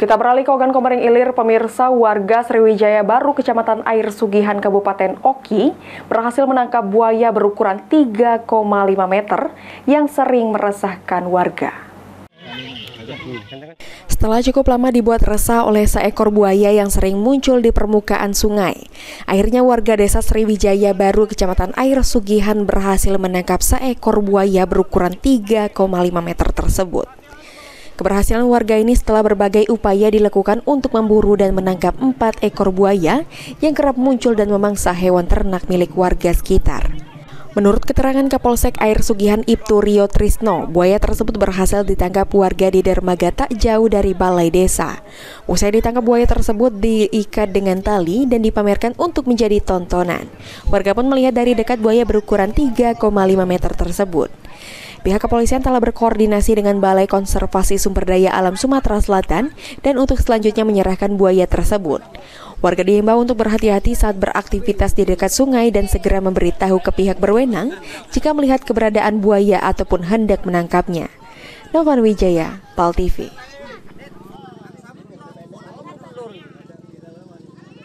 Kita beralih ke Ogan Komering Ilir, pemirsa. Warga Sriwijaya Baru, Kecamatan Air Sugihan, Kabupaten Oki, berhasil menangkap buaya berukuran 3,5 meter yang sering meresahkan warga. Setelah cukup lama dibuat resah oleh seekor buaya yang sering muncul di permukaan sungai, akhirnya warga desa Sriwijaya Baru, Kecamatan Air Sugihan berhasil menangkap seekor buaya berukuran 3,5 meter tersebut. Keberhasilan warga ini setelah berbagai upaya dilakukan untuk memburu dan menangkap 4 ekor buaya yang kerap muncul dan memangsa hewan ternak milik warga sekitar. Menurut keterangan Kapolsek Air Sugihan Ibtu Rio Trisno, buaya tersebut berhasil ditangkap warga di dermaga tak jauh dari balai desa. Usai ditangkap, buaya tersebut diikat dengan tali dan dipamerkan untuk menjadi tontonan. Warga pun melihat dari dekat buaya berukuran 3,5 meter tersebut. Pihak kepolisian telah berkoordinasi dengan Balai Konservasi Sumber Daya Alam Sumatera Selatan dan untuk selanjutnya menyerahkan buaya tersebut. Warga diimbau untuk berhati-hati saat beraktivitas di dekat sungai dan segera memberitahu ke pihak berwenang jika melihat keberadaan buaya ataupun hendak menangkapnya. Novan Wijaya, PAL TV.